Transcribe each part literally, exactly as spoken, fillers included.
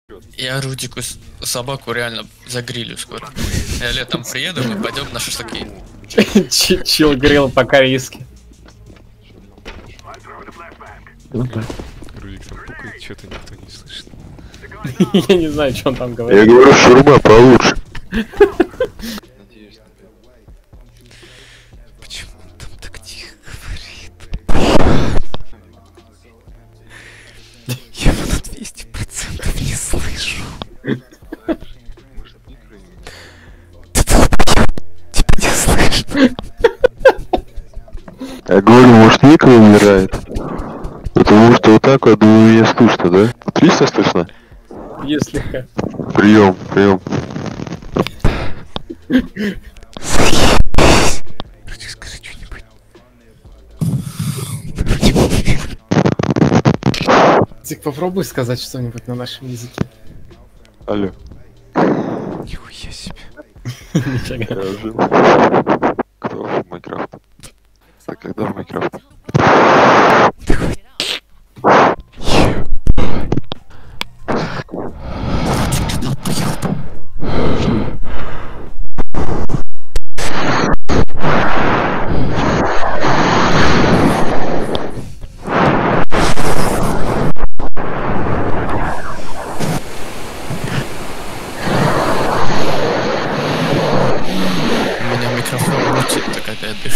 Я Рудику собаку реально загрилю скоро. Я летом приеду, мы пойдем на шашлыки. Чил грил по-корейски. Рудик там пукает, что-то никто не слышит. Я не знаю, что он там говорит. Я говорю, шаурма получше. Почему он там так тихо говорит? Я его на двести процентов не слышу. Типа не слышно. Я говорю, может, микро умирает? Потому что вот так вот меня слышно, да? Триста слышно? Если как. Прием, прием. Заебись. Рудик, скажи что-нибудь. Тик, попробуй сказать что-нибудь на нашем языке. Алло. Нихуя себе. Нифига. Я жил. Кто в Майнкрафт? А когда в Майнкрафт? У меня микрофон мутит, так опять дышу.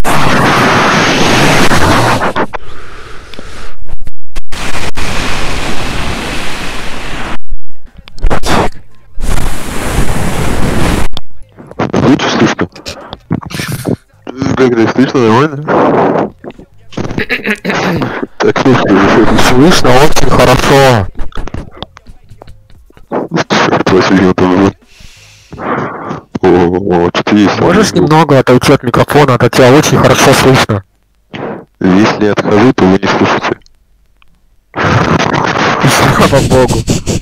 Лучше слышно? Как так слышно? Нормально? Так, слушай, слышно очень хорошо. Спасибо, тоже. О, что-то есть. Можешь немного отойти от микрофона, а тебя очень хорошо слышно. Если я отхожу, то вы не слышите. Слава богу.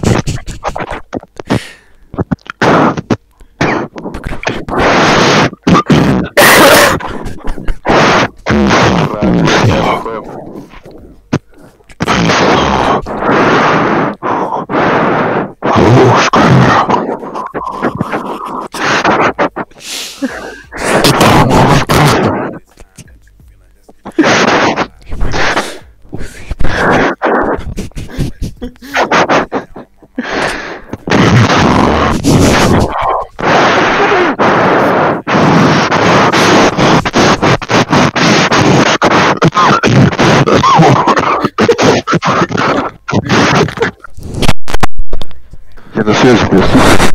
Я на связи, просто.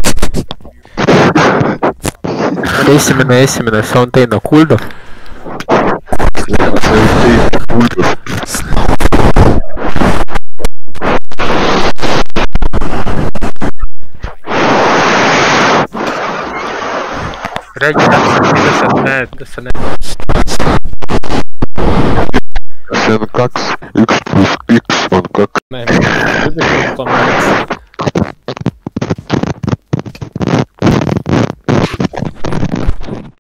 Эсимена, эсимена, саунтейна, кульдов. Как X плюс.